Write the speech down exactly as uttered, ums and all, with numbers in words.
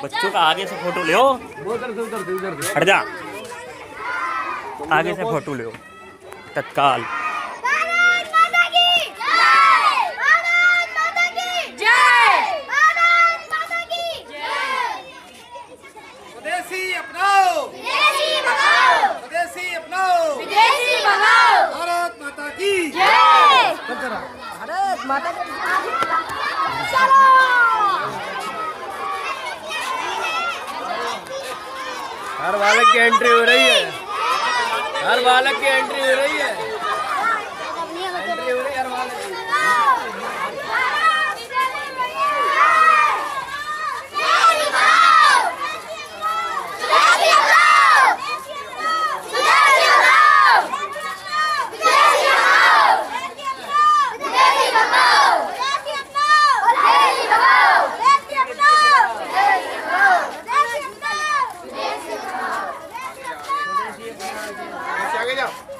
बच्चों का आगे से फोटो ले, हट जा, आगे से फोटो ले तत्काल। स्वदेशी अपनाओ, विदेशी भगाओ, स्वदेशी अपनाओ, विदेशी भगाओ। भारत माता की जय, भारत माता की चलो। हर बालक की एंट्री हो रही है, हर बालक की एंट्री हो रही है, एंट्री हो रही है हर बालक की। आगे जाओ।